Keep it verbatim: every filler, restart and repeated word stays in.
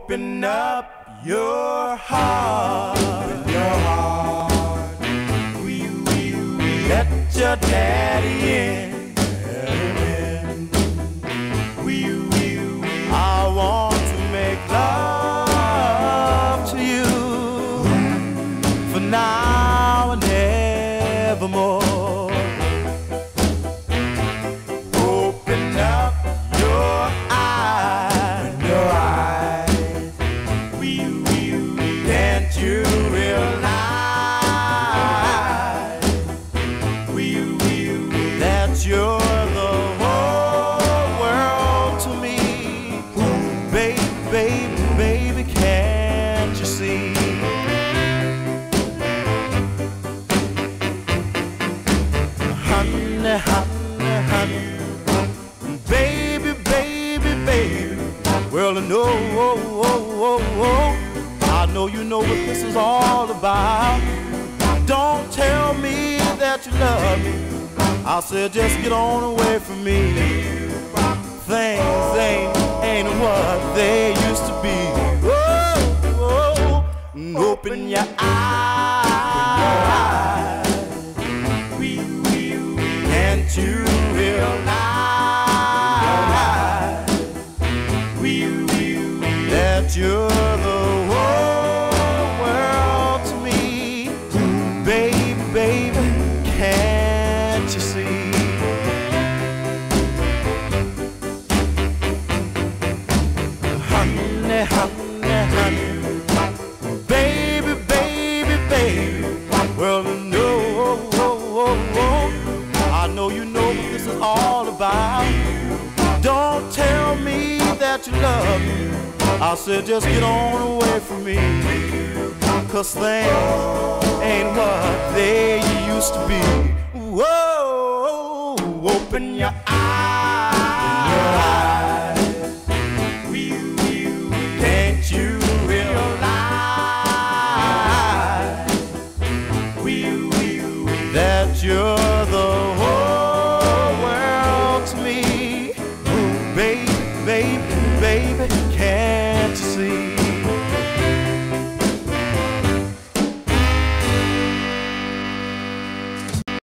Open up your heart. Open your heart. We, we, we let your daddy in. We, we, we. I want to make love to you for now and evermore. Open up your eyes. Your eyes. We, we, we. Can't you realize? We, we, we. That you're the whole world to me. Baby, baby, baby, can't you see? Honey, honey, honey. Baby, baby, baby. Well, I know, oh, oh, oh, oh. I know you know what this is all about. Don't tell me that you love me. I said just get on away from me. Things ain't, ain't what they used to be. Oh, oh. Open your eyes. Can't you realize that you're the whole world to me? Baby, baby, can't you see? Honey, honey, honey. Baby, baby, baby. Well, no, oh, oh, oh, oh. I know you know what this is all about. Don't tell me that you love me. I said just get on away from me. Cause things ain't what they used to be. Whoa, open your eyes. Can't you realize that you're the whole world to me? Baby, baby, baby, can't you see?